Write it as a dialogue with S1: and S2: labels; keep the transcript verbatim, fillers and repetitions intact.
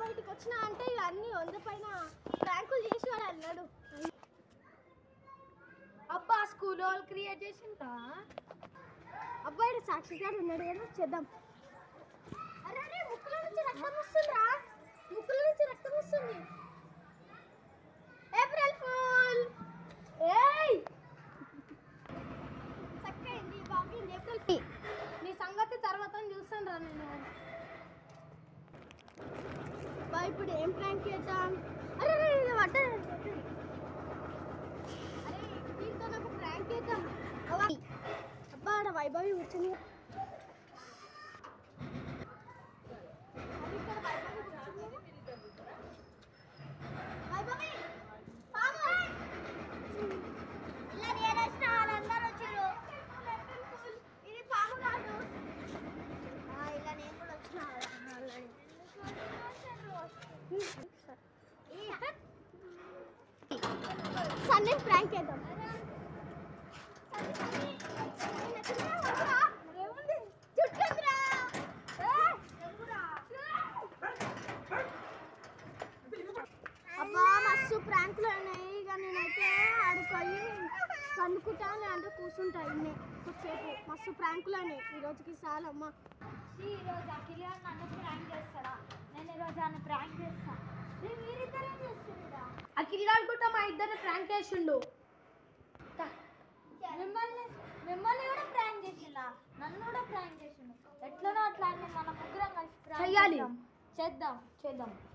S1: బయటకు వచ్చినా అంటే ఇక అన్ని వంద పైన ప్రాంకులు చేసి వాడు అన్నాడు.
S2: అబ్బా స్కూల్ వాళ్ళు క్రియేట్ చేసిందా?
S1: అబ్బాయి సాక్షి గారు ఉన్నాడు కదా, చేద్దాం. అరే అరే ముక్కుల నుంచి రక్తం వస్తుందిరా, ముక్కుల నుంచి రక్తం వస్తుంది. April fool. ఏయ్ చక్కైంది బాగుంది ఏప్రిల్ ఫూల్. నీ సంగతి తర్వాత చూస్తాను రా నేను. బా ఇప్పుడు ఏం ప్రాంక్ చేద్దాం? అరే అరే వడ్డ అరే దీంతో నాకు ప్రాంక్ చేద్దాం. అబ్బా ఆడ వైభవి కూర్చుని సన్నీ ప్రాంక్ చేద్దాం. అబ్బా మస్తు ప్రాంకులు ఉన్నాయి. ఇక నేనైతే ఆడుకోయి కనుక్కుంటాను అంటే కూర్చుంటా ఇన్నే కొద్దిసేపు. మస్తు ప్రాంకులు ఉన్నాయి ఈ రోజుకి చాలు అమ్మ.
S2: ఈరోజు అఖిల్ నన్ను ప్రాంక్ చేస్తారా? నేను ఈరోజు ఆయన ప్రాంక్ చేస్తా. మీరిద్దరేం చేస్తుందా?
S1: అఖిల్ గారు కూడా మా ఇద్దరిని ప్రాంక్ చేసిండు.
S2: మిమ్మల్ని మిమ్మల్ని కూడా ప్రాంక్ చేసిందా? నన్ను కూడా ప్రాంక్ చేసిండు. ఎట్లనో అట్లా మన ముగ్గురం కలిసి ప్రాంక్ చేద్దాం చేద్దాం చేద్దాం